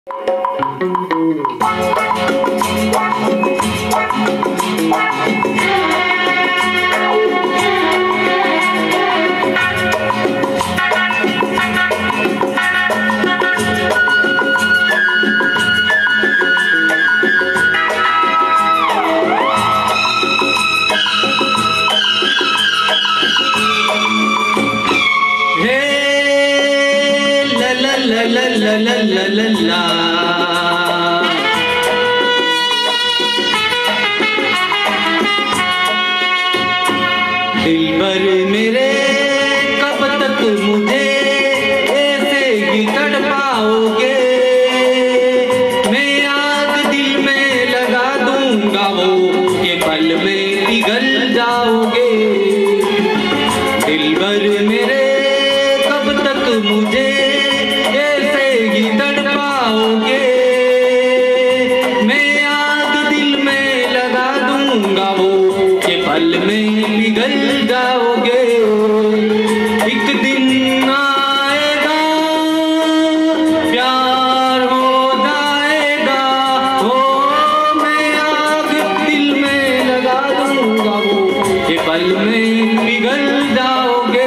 दिलबर मेरे कब तक मुझे ऐसे ही तड़पाओगे। मैं आग दिल में लगा दूंगा वो के पल में पिघल जाओगे। दिलबर मेरे कब तक मुझे ऐसे ही तड़पाओगे। मैं आग दिल में लगा दूंगा वो के पल में पिघल जाओगे। एक दिन आएगा प्यार हो जाएगा हो। मैं आग दिल में लगा दूंगा वो के पल में पिघल जाओगे।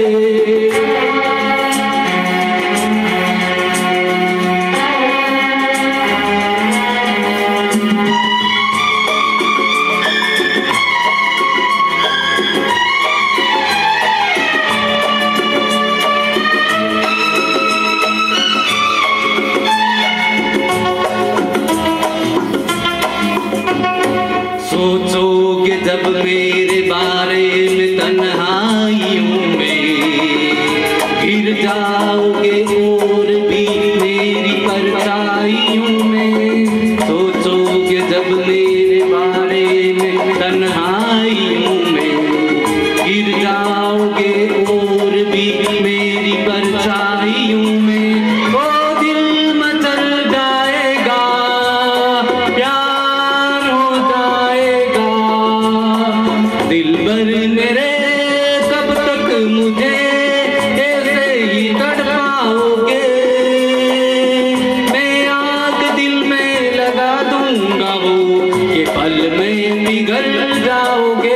सोचोगे जब मेरे बारे में तन्हाइयों में, गिर जाओगे और भी मेरी परछाइयों में। सोचोगे जब मेरे बारे में तन्हाइयों में, गिर जाओगे और भी मेरी परछाइयों में। ओ दिल मचल जाएगा प्यार हो जाएगा। दिलबर मेरे कब तक मुझे ऐसे ही तड़पाओगे। मैं आग दिल में लगा दूंगा वो के पल में पिघल जाओगे।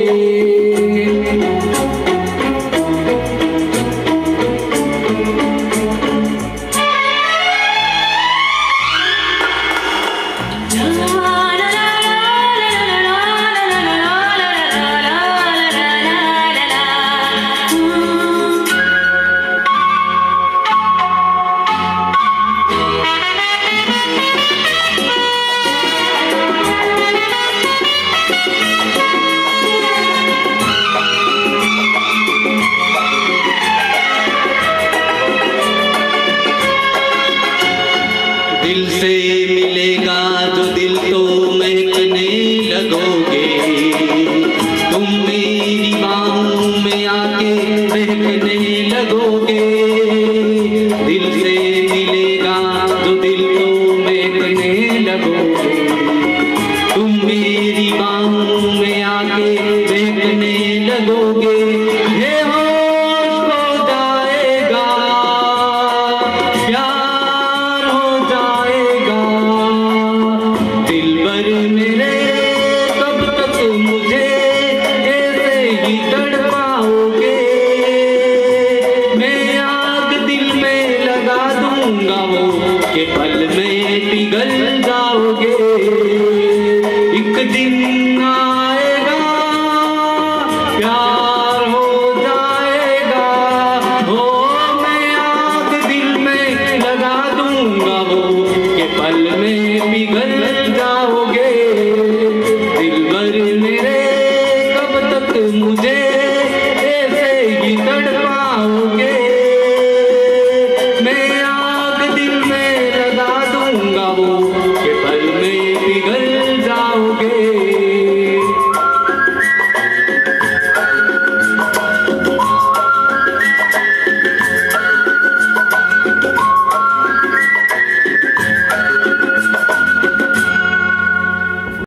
दिल से मिलेगा जो दिल तो महकने लगोगे। तुम मेरी बाहों में आके बहकने लगोगे। दिल से मिलेगा जो दिल तो महकने लगोगे। तुम मेरी बाहों में आके बहकने लगोगे। ये होश हो जाएगा प्यार हो जाएगा। दिलबर मेरे कब तक मुझे ऐसे ही तड़पाओगे। मैं आग दिल में लगा दूंगा वो के पल में पिघल जाओगे। एक दिन